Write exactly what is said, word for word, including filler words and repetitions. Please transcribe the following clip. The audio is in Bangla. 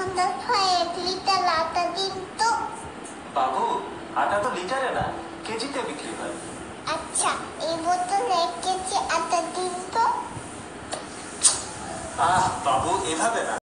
মোহনদাস ভাই এক লিটার আটা দিন তো। বাবু, আটা তো লিটারে না, কেজিতে বিক্রি হয়। আচ্ছা, এই বোতল এক কেজি আটা দিন তো। আহ বাবু, এভাবে না।